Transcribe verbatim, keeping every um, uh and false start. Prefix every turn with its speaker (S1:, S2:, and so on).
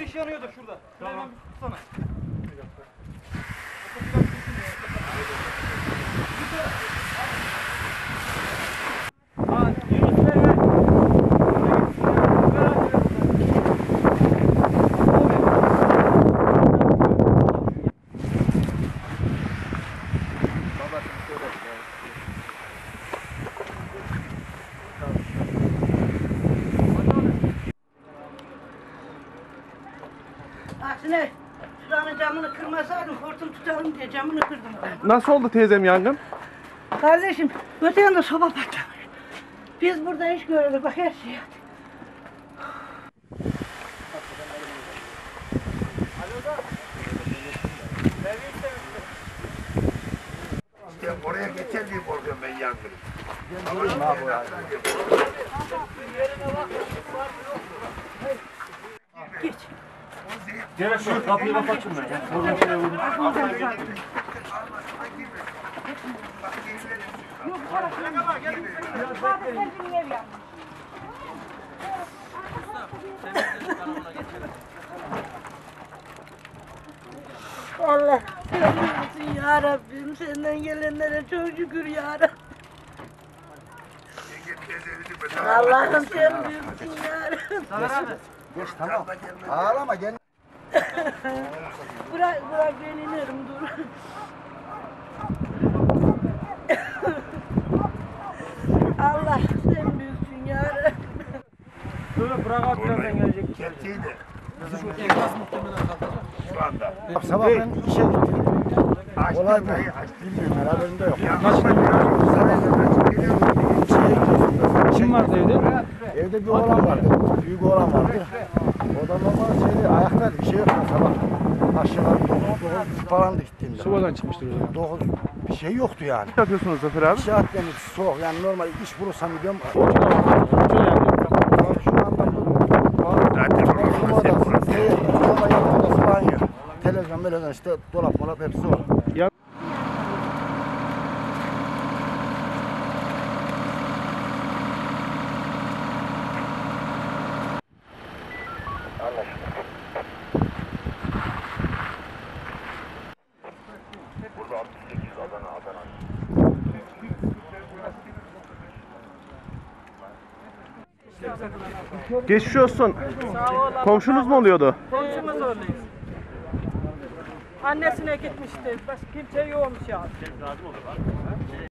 S1: ateş yanıyor da şurada. Tamam. Hemen bir tutsana.
S2: Aksine şuranın camını kırmasaydım hortum tutalım diye camını kırdım.
S3: Nasıl oldu teyzem yangın?
S2: Kardeşim öte yanda soba patlamış. Biz burada iş görüyoruz bak her şey.
S4: Ya oraya geçer diye korkuyorum ben yangını.
S2: Geç.
S1: Gel şu kapıyı kapatın ben ya. Buradan şuraya vurun.
S2: Yok parasını. Zaten kendini yer yapmış. Allah sen bilirsin ya Rabbim, senden gelenlere çok şükür ya Rabbim. Allah'ım sen bilirsin ya Rabbim.
S4: Geç tamam. Ağlama gel.
S2: Bırak bırak ben inerim dur. Allah sen bilirsin ya Rabbim.
S1: Şöyle bırak abi birazdan gelecek.
S4: Kepçeydi. Şu anda.
S5: Sabah ben işe gittim. Olay mı? Bilmiyorum, haberimde yok.
S4: Nasıl
S1: Kim vardı evde?
S5: Evde bir oğlan vardı, büyük oğlan vardı. O da normal şeydi, ayaktaydı, bir şey yok da sabah. Aşağı dokuz, dokuz falandı gittiğimde.
S3: Sıvadan çıkmıştır o zaman.
S5: Dokuz, bir şey yoktu yani.
S3: Ne yapıyorsunuz Zafer abi?
S5: İnşaat beni soğuk, yani normal iş bulursam gidiyorum. Şu anda bu
S4: Zaten
S5: oturma odası, şey, oturma yatak odası, banyo. Televizyon, televizyon işte, dolap, molap hepsi o.
S3: Geçmiş olsun. Komşunuz mu oluyordu?
S6: Komşumuz oluyor. Annesine gitmişti. Başka kimse yokmuş ya.